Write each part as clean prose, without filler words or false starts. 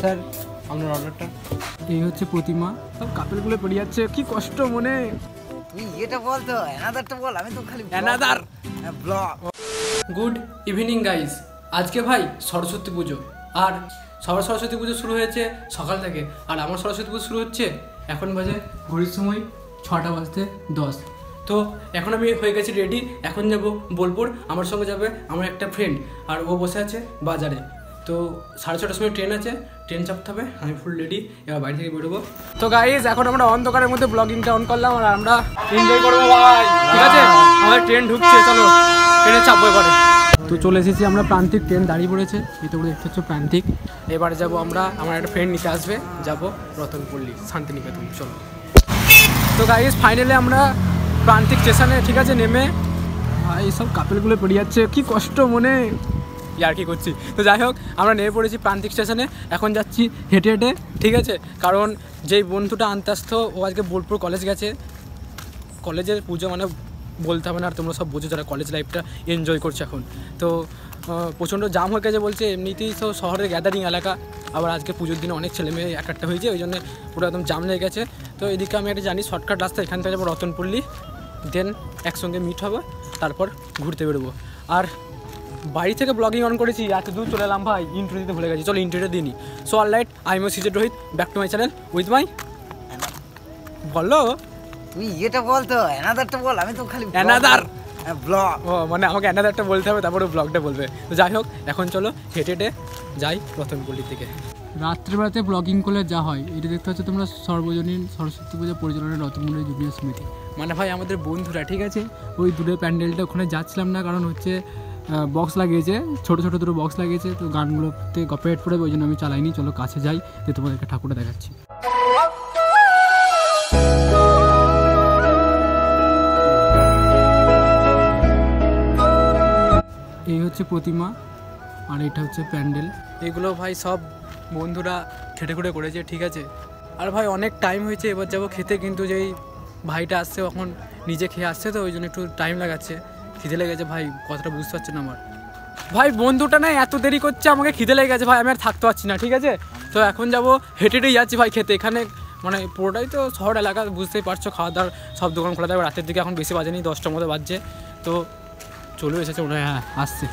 Sir আপনার অর্ডারটা। এই হচ্ছে প্রতিমা, সব কাপেলগুলো পড়ে যাচ্ছে, কি কষ্ট মনে। তুই এটা বল তো, অ্যানাদারটা বল, আমি তো খালি another blog. Good evening guys. আজকে ভাই সরস্বতী পুজো, আর সবার সরস্বতী পুজো শুরু হয়েছে সকাল থেকে, আর আমার সরস্বতী পুজো শুরু হচ্ছে এখন বাজে ঘড়ির সময় 6:10। তো এখন আমি হয়ে গেছি রেডি, এখন যাব বোলপুর। আমার সঙ্গে যাবে আমার একটা ফ্রেন্ড, আর ও বসে আছে বাজারে। তো 6:30টার সময় ট্রেন আছে, ট্রেন চাপতে হবে। আমি ফুল রেডি, এবার বাড়ি থেকে বেরোবো। তো গাইজ এখন আমরা অন্ধকারের মধ্যে ব্লগিংটা অন করলাম, আর আমরা এনজয় করবো ভাই, ঠিক আছে? আমাদের ট্রেন ঢুকছে, চলো ট্রেনে চাপবো এবারে। তো চলে এসেছি আমরা প্রান্তিক, ট্রেন দাঁড়িয়ে পড়েছে, এই তো দেখতে হচ্ছে প্রান্তিক। এবারে যাবো আমরা, আমার একটা ফ্রেন্ড নিতে আসবে, যাবো রতনপল্লী শান্তিনিকেতন। চলো। তো গাইজ ফাইনালি আমরা প্রান্তিক স্টেশনে, ঠিক আছে, নেমে এইসব কাপেলগুলো পড়ে যাচ্ছে, কি কষ্ট মনে, আর কি করছি। তো যাই হোক, আমরা নেমে পড়েছি প্রান্তিক স্টেশনে, এখন যাচ্ছি হেঁটে হেঁটে, ঠিক আছে? কারণ যেই বন্ধুটা আনতে আসতো ও আজকে বোলপুর কলেজ গেছে। কলেজের পুজো মানে বলতে হবে না, আর তোমরা সব বুঝো যারা কলেজ লাইফটা এনজয় করছে এখন। তো প্রচণ্ড জাম হয়ে গেছে বলছে, এমনিতেই তো শহরের গ্যাদারিং এলাকা, আবার আজকে পুজোর দিনে অনেক ছেলে মেয়ে একটা হয়েছে, ওই জন্য পুরো একদম জাম লেগে গেছে। তো এদিকে আমি একটা জানি শর্টকাট রাস্তা, এখান থেকে যাবো রতনপল্লী, দেন একসঙ্গে মিট হবে, তারপর ঘুরতে বেরোবো। আর বাড়ি থেকে ব্লগিং অন করেছি, এত দূর চলে এলাম ভাই, ইন্ট্রো দিতে ভুলে গেছি। চলো ইন্ট্রোটা দিই নি। So alright, I'm CJ Rohit, back to my channel with my, বলো তুই এটা বল তো, অ্যানাদারটা বল, আমি তো খালি অ্যানাদার ব্লগ। ও মানে আমাকে অ্যানাদারটা বলতে হবে, তারপরে ব্লগটা বলবে। তো যাই হোক, এখন চলো হেঁটে হেঁটে যাই রতনপল্লির দিকে। রাত্রেবেলাতে ব্লগিং করলে যা হয়, এটা দেখতে হচ্ছে তোমরা সর্বজনীন সরস্বতী পূজা পরিচালনার রতনপল্লী জুনিয়র সমিতি, মানে ভাই আমাদের বন্ধুরা, ঠিক আছে? ওই দূরের প্যান্ডেলটা ওখানে যাচ্ছিলাম না, কারণ হচ্ছে বক্স লাগিয়েছে, ছোটো ছোটো দুটো বক্স লাগিয়েছে, তো গানগুলোতে কপিরাইট পড়বে, ওই জন্য আমি চালাইনি। চলো কাছে যাই, তো তোমাদেরকে ঠাকুরটা দেখাচ্ছি। এই হচ্ছে প্রতিমা, আর এটা হচ্ছে প্যান্ডেল। এগুলো ভাই সব বন্ধুরা খেটে খুঁটে করেছে, ঠিক আছে? আর ভাই অনেক টাইম হয়েছে, এবার যাবো খেতে, কিন্তু যেই ভাইটা আসছে এখন নিজে খেয়ে আসছে, তো ওই জন্য একটু টাইম লাগাচ্ছে, খিদে লেগেছে ভাই, কথাটা বুঝতে পারছে না আমার ভাই। বন্ধুটা না এত দেরি করছে, আমাকে খিদে লেগে গেছে ভাই, আমি আর থাকতে পারছি না, ঠিক আছে? তো এখন যাবো হেঁটে হেঁটেই যাচ্ছি ভাই খেতে। এখানে মানে পুরোটাই তো শহর এলাকা, বুঝতেই পারছো, খাওয়া দাওয়ার সব দোকান খোলা থাকবে রাতের দিকে, এখন বেশি বাজেনি, 10টার মতো বাজছে। তো চলে এসেছে মনে হয়, হ্যাঁ আসছে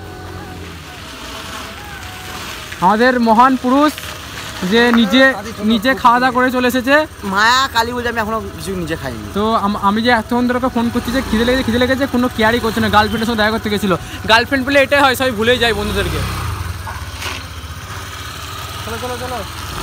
আমাদের মহান পুরুষ, যে নিজে খাওয়া দাওয়া করে চলে এসেছে। মায়া কালী বলে আমি এখনো কিছু নিজে খাইনি। তো আমি যে এতক্ষণ ধরে ফোন করছি যে খিদে লেগেছে, কোনো কেয়ারই করছে না। গার্লফ্রেন্ডের সঙ্গে দেখা করতে গেছিলো, গার্লফ্রেন্ড বলে এটাই হয়, সবাই ভুলেই যায় বন্ধুদেরকে। চলো চলো চলো।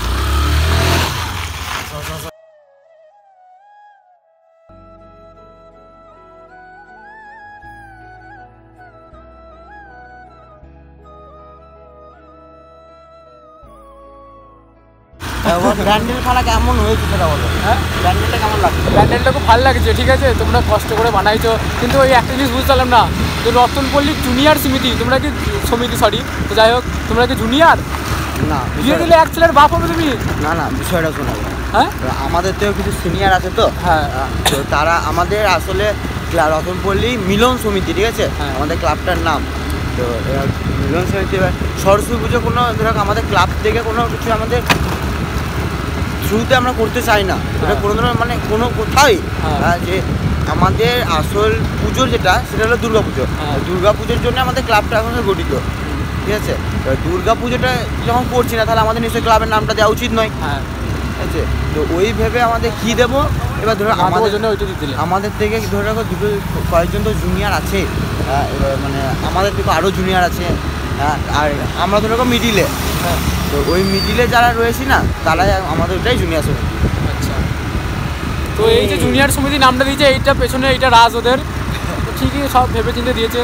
প্যান্ডেল খেলা কেমন হয়েছে সেটা বলো। হ্যাঁ, প্যান্ডেলটা কেমন লাগছে? প্যান্ডেলটা খুব ভালো লাগছে, ঠিক আছে? তোমরা কষ্ট করে বানাইছো, কিন্তু ওই একটা জিনিস বুঝতে পারলাম না, যে রতনপল্লী জুনিয়র সমিতি, তোমরা কি সমিতি, সরি, তো যাই হোক, তোমরা কি জুনিয়র? না, বিয়ে দিলে এক ছেলের বাপ হবে তুমি? না না, বিষয়টা শোনাবো। হ্যাঁ, আমাদের তো কিছু সিনিয়র আছে, তো হ্যাঁ, তো তারা আমাদের আসলে রতনপল্লী মিলন সমিতি, ঠিক আছে? আমাদের ক্লাবটার নাম। তো মিলন সমিতি, সরস্বতী পুজো কোনো ধরো আমাদের ক্লাব থেকে কোনো কিছু আমাদের শুরুতে আমরা করতে চাই না, এটা কোনো ধরনের মানে কোনো কোথাওই, যে আমাদের আসল পুজোর যেটা, সেটা হলো দুর্গা পুজো। দুর্গা পুজোর জন্য আমাদের ক্লাবটা এখন গঠিত, ঠিক আছে? দুর্গা পুজোটা যখন করছি না, তাহলে আমাদের নিশ্চয়ই ক্লাবের নামটা দেওয়া উচিত নয়, ঠিক আছে? তো ওই ভেবে আমাদের কী দেবো, এবার ধরো আমাদের জন্য আমাদের থেকে ধরে রাখো দুটো কয়েকজন তো জুনিয়র আছে, এবার মানে আমাদের থেকে আরও জুনিয়র আছে, আর আমরা ধরে রাখো মিডিলে, তো ওই মিডিলে যারা রয়েছি না, তারাই আমাদের ওটাই জুনিয়র সমিতি। আচ্ছা, তো এই যে জুনিয়র সমিতি নামটা দিয়েছে, এইটা পেছনে এইটা রাজ ওদের, ঠিকই সব ভেবে চিন্তে দিয়েছে।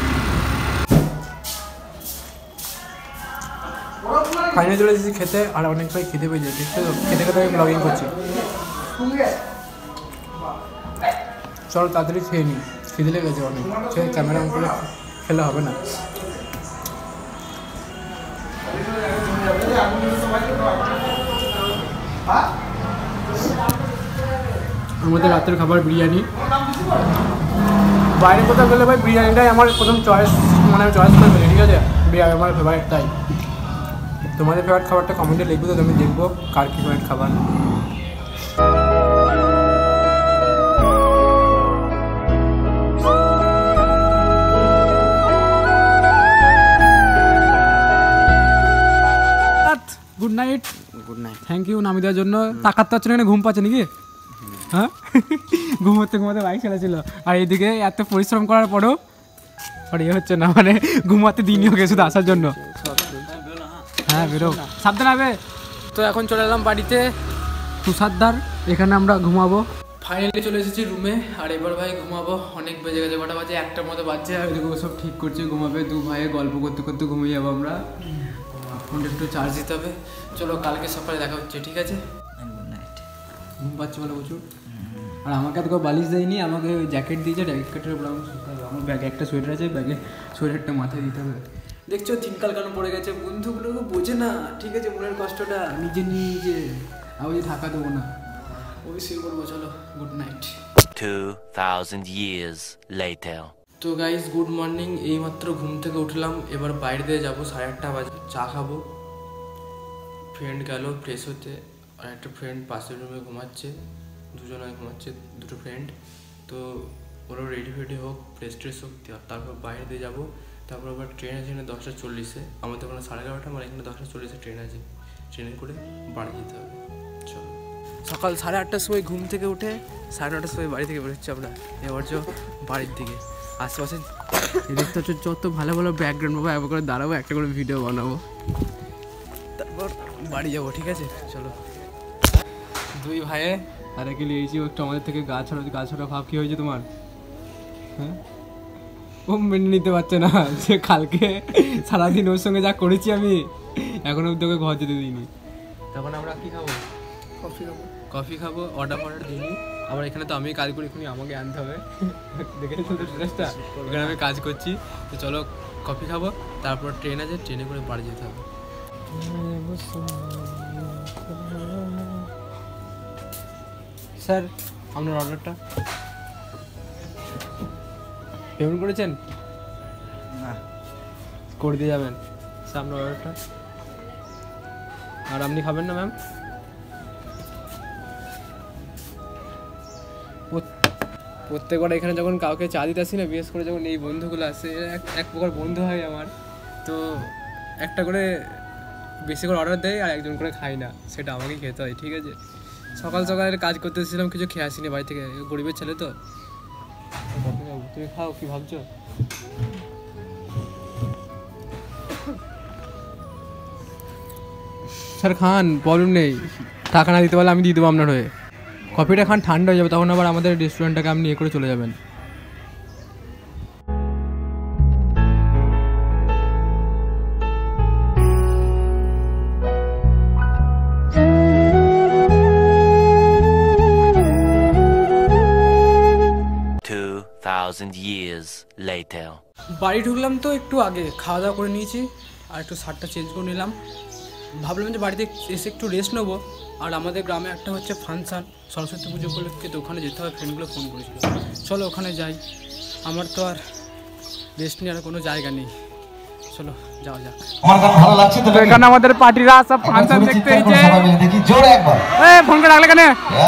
ফাইনালি চলে এসেছি খেতে, আর অনেক ভাই খেতে পেয়ে যায়, দেখতে খেতে খেতে আমি ব্লগিং করছি। চলো তাড়াতাড়ি খেয়ে নিই, খিদে লেগেছে অনেক, সে ক্যামেরা অন করে খেলে হবে না। আমাদের রাতের খাবার বিরিয়ানি, বাইরে কোথাও গেলে ভাই বিরিয়ানিটাই আমার প্রথম চয়েস, মানে আমি চয়েস করে ফেলি, ঠিক আছে? বিরিয়ানি আমার ফেভারিট, তাই তোমাদের ফেভারিট খাবারটা কমেন্টে লিখবো, তো আমি দেখবো কার কি ফেভারিট খাবার। Good night. Good night. Thank you নামি দেওয়ার জন্য। তাকাতে পারছো না, ঘুম পাচ্ছে নাকি? হ্যাঁ, ঘুমোতে ঘুমাতে বাইক চালাচ্ছিল, আর এইদিকে এত পরিশ্রম করার পরেও আর ইয়ে হচ্ছে না, মানে ঘুমাতে দিনই হোক শুধু আসার জন্য। হ্যাঁ বেরো, সাবধান হবে। তো এখন চলে এলাম বাড়িতে তুষারদার, এখানে আমরা ঘুমাবো। ফাইনালি চলে এসেছি রুমে, আর এবার ভাই ঘুমাবো। অনেক বেজে গেছে, কটা বাজে? 1টার মতো বাজছে। আর ওইদিকে সব ঠিক করছে, ঘুমাবে। দু ভাইয়ে গল্প করতে করতে ঘুমিয়ে যাবো আমরা। ফোনটা একটু চার্জ দিতে হবে। চলো কালকে সকালে দেখা হচ্ছে, ঠিক আছে? Good night. ঘুম পাচ্ছে বলে প্রচুর। আর আমাকে তো বালিশ দেয়নি, আমাকে জ্যাকেট দিয়েছে, জ্যাকেটের উপর আমি শুতে হবে। আমার ব্যাগে একটা সোয়েটার আছে, ব্যাগে সোয়েটারটা মাথায় দিতে হবে। দেখছো দিনকাল কেন পড়ে গেছে, বন্ধুগুলো বোঝে না, ঠিক আছে? মনের কষ্টটা নিজে নিজে আমি ঢাকা দেবো না, ওই শুয়ে করবো। চলো গুড নাইট। 2000 years later. তো গাইজ গুড মর্নিং। এইমাত্র ঘুম থেকে উঠলাম, এবার বাইরে দিয়ে যাবো। 8:30 বাজে, চা খাবো। ফ্রেন্ড গেল ফ্রেশ হতে, আর একটা ফ্রেন্ড পাশের রুমে ঘুমাচ্ছে, দুজনে ঘুমাচ্ছে, দুটো ফ্রেন্ড। তো ওরা রেডি ফেডি হোক, ফ্রেশ ট্রেশ হোক, তারপর বাইরে দিয়ে যাবো। তারপর আবার ট্রেন আছে এখানে 10:40-এ, আমাদের ওখানে 11:30, আমার এখানে 10:40-এ ট্রেন আছে। ট্রেনে করে বাড়ি যেতে হবে। চলো সকাল 8:30টার সময় ঘুম থেকে উঠে 9:30টার সময় বাড়ি থেকে বেরোচ্ছি আমরা। এবার বাড়ির দিকে আশেপাশে দেখতে হচ্ছে যত ভালো ভালো ব্যাকগ্রাউন্ড পাবো, একবার করে দাঁড়াবো, একটা করে ভিডিও বানাবো, তারপর বাড়ি যাবো, ঠিক আছে? চলো। দুই ভাইয়ে আর একে নিয়েছি, একটু আমাদের থেকে গা ছড়া ভাব। কী হয়েছে তোমার? হ্যাঁ, ও মেনে নিতে পারছে না যে কালকে সারাদিন ওর সঙ্গে যা করেছি আমি, এখনও তোকে ঘর যেতে দিইনি। তখন আমরা কী খাবো? কফি খাবো। অর্ডার দিইনি। আবার এখানে তো আমি কাজ করি, এখানে আমাকে আনতে হবে। দেখেছো তো ড্রেসটা, এখানে আমি কাজ করছি। তো চলো কফি খাবো, তারপর ট্রেন আছে, ট্রেনে করে বাড়ি যেতে হবে। স্যার আপনার অর্ডারটা পেমেন্ট করেছেন? না, করে দিয়ে যাবেন স্যার আপনার অর্ডারটা। আর আপনি খাবেন না ম্যাম? প্রত্যেকবার এখানে যখন কাউকে চা দিতে আসি না, বিশেষ করে যখন এই বন্ধুগুলো আসে, এক প্রকার বন্ধু হয় আমার, তো একটা করে বেশি করে অর্ডার দেয় আর একজন করে খাই না, সেটা আমাকেই খেতে হয়, ঠিক আছে? সকাল সকালের কাজ করতে এসেছিলাম, কিছু খেয়ে আসিনি বাড়ি থেকে, গরিবের ছেলে তো। তুমি খাও, কি ভাবছো? স্যার খান, প্রবলেম নেই, টাকা না দিতে পারলে আমি দিয়ে দেবো আপনার হয়ে। কফিটা খান, ঠান্ডা হয়ে যাবে, তখন আবার আমাদের রেস্টুরেন্টটাকে আপনি ইয়ে করে চলে যাবেন। years later. বাড়ি ঢুকলাম তো একটু আগে, খাওয়া দাওয়া করে নিয়েছি, আর একটু শার্টটা চেঞ্জ করে নিলাম। ভাবলাম যে বাড়িতে এসে একটু রেস্ট নেবো। আর আমাদের গ্রামে একটা হচ্ছে ফাংশান, সরস্বতী পুজো উপলক্ষে, তো ওখানে যেতে হবে। ফ্রেন্ডগুলো ফোন করেছিল, চলো ওখানে যাই। আমার তো আর রেস্ট নেওয়ার কোনো জায়গা নেই, চলো যাওয়া যাক। আমার গান ভালো লাগছে তো এখানে আমাদের পার্টিরা সব ফাংশন দেখতে এসেছে। দেখি জোরে একবার ফোন করে ডাকলে কেন?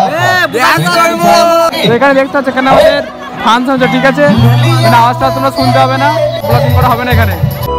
এখানে দেখতে হচ্ছে এখানে আমাদের ফাংশন হচ্ছে, ঠিক আছে? আওয়াজটা তোমরা শুনতে হবে না, ব্লগিং করা হবে না এখানে।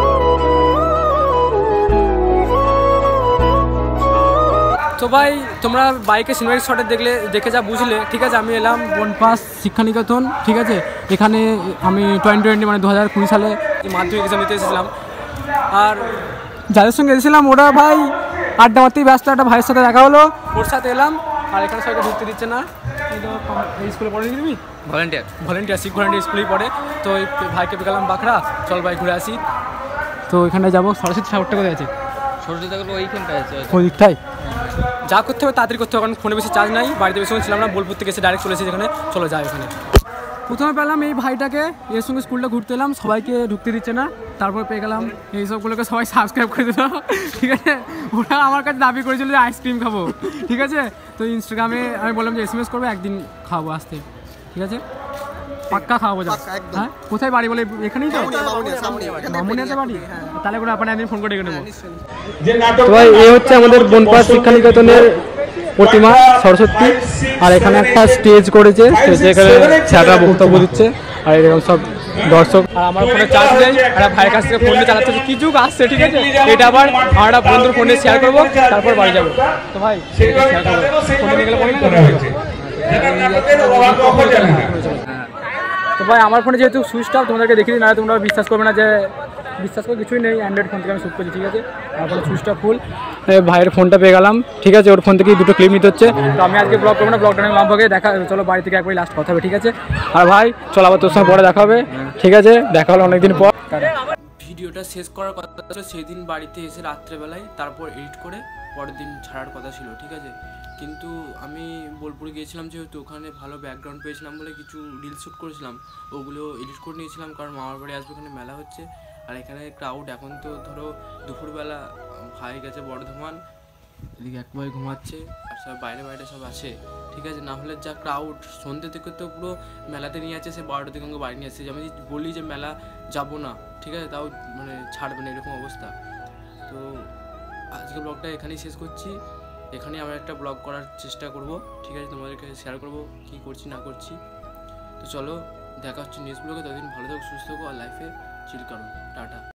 তো ভাই তোমরা বাইকে সিনেমাটিক শটে দেখে যা বুঝলে, ঠিক আছে? আমি এলাম বনপাস শিক্ষানিকেতন, ঠিক আছে? এখানে আমি 2020 মানে 2020 সালে মাধ্যমিক এক্সাম দিতে এসেছিলাম। আর যাদের সঙ্গে এসেছিলাম ওরা ভাই আড্ডা মারতেই ব্যস্ত, একটা ভাইয়ের সাথে দেখা হলো, ওর সাথে এলাম। আর এখানে সবাইকে ঢুকতে দিচ্ছে না। এই স্কুলে পড়ে তুমি ভলেন্টিয়ার শিখ ভলেন্টিয়ার স্কুলেই পড়ে। তো ওই ভাইকে পেলাম বাঁকড়া, চল ভাই ঘুরে আসি। তো এখানে যাবো। সরস্বতী ঠাকুরটা কোথায় আছে? সরস্বতী ঠাকুর ওইখানটায় আছে, ওই দিকটাই। যা করতে হবে তাড়াতাড়ি করতে হবে, কারণ ফোনে বেশি চার্জ নাই, বাড়িতে বেশি ছিলাম না, বোলপুর থেকে এসে ডাইরেক্ট চলে এসেছি এখানে, চলো যাই ওখানে। প্রথমে পেলাম এই ভাইটাকে, এর সঙ্গে স্কুলটা ঘুরতে এলাম, সবাইকে ঢুকতে দিচ্ছে না। তারপর পেয়ে গেলাম এই সবগুলোকে, সবাই সাবস্ক্রাইব করে দিল, ঠিক আছে? ওরা আমার কাছে দাবি করেছিল যে আইসক্রিম খাবো, ঠিক আছে? তো ইনস্টাগ্রামে আমি বললাম যে SMS করবো, একদিন খাবো আসতে, ঠিক আছে? পাক্কা খাওয়াবো যা। হ্যাঁ কোথায় বাড়ি বলে? এখানেই তো মামুনিয়াতে বাড়ি। তাহলে কোনো আপনার একদিন ফোন করে ডেকে নেবো। তো ভাই এই হচ্ছে আমাদের বনপাড়া শিক্ষা নিকেতনের প্রতিমা সরস্বতী। আর এখানে একটা স্টেজ করেছে, স্টেজে এখানে স্যাররা বক্তব্য দিচ্ছে আর এরকম সব দর্শক। আর আমার ফোনে চার্জ নেই, একটা ভাইয়ের কাছ থেকে ফোনে চালাচ্ছে, কিছু আসছে ঠিক আছে। এটা আবার আমার একটা বন্ধুর ফোনে শেয়ার করবো, তারপর বাড়ি যাবো। তো ভাই শেয়ার করবো, ফোনে নিয়ে গেলে তো ভাই আমার ফোনে যেহেতু সুইচ অফ, তোমাদেরকে দেখিয়ে দিই, না তোমরা বিশ্বাস করবে না যে বিশ্বাস করে কিছুই নেই। অ্যান্ড্রয়েড ফোন থেকে আমি শ্যুট করছি ঠিক আছে। আমার ফোনে সুইচটা ফুল, ভাইয়ের ফোনটা পেয়ে গেলাম ঠিক আছে। ওর ফোন থেকেই দুটো ক্লিপ নিতে হচ্ছে। তো আমি আজকে ব্লগ করবো না, ব্লগটা আমি লম্বা করে দেখা। চলো বাড়ি থেকে একবারই লাস্ট কথা হবে ঠিক আছে। আর ভাই চলো আবার তোর সঙ্গে পরে দেখা হবে ঠিক আছে। দেখা হলো অনেকদিন পর। ভিডিওটা শেষ করার কথা ছিল সেদিন বাড়িতে এসে রাত্রেবেলায়, তারপর এডিট করে পরের দিন ছাড়ার কথা ছিল ঠিক আছে। কিন্তু আমি বোলপুরে গিয়েছিলাম যেহেতু, ওখানে ভালো ব্যাকগ্রাউন্ড পেয়েছিলাম বলে কিছু রিলস শ্যুট করেছিলাম, ওগুলো এডিট করে নিয়েছিলাম। কারণ মামার বাড়ি আসবে, ওখানে মেলা হচ্ছে আর এখানে ক্রাউড। এখন তো ধরো দুপুরবেলা, ভাই গেছে বর্ধমান, এদিকে এক ভাই ঘুমাচ্ছে আর সব বাইরে বাইরে সব আসে ঠিক আছে। না হলে যা ক্রাউড, সন্ধ্যে থেকে তো পুরো মেলাতে নিয়ে আছে, সে 12টার দিকে আমাকে বাড়ি নিয়ে আসছে। আমি বলি যে মেলা যাবো না ঠিক আছে, তাও মানে ছাড়বে না, এরকম অবস্থা। তো আজকে ব্লগটা এখানেই শেষ করছি। এখানেই আমরা একটা ব্লগ করার চেষ্টা করব ঠিক আছে, তোমাদেরকে শেয়ার করব কী করছি না করছি। তো চলো দেখা হচ্ছে নেক্সট ব্লগে। ততদিন ভালো থাকো, সুস্থ থাকো আর লাইফে চিল করো। টাটা।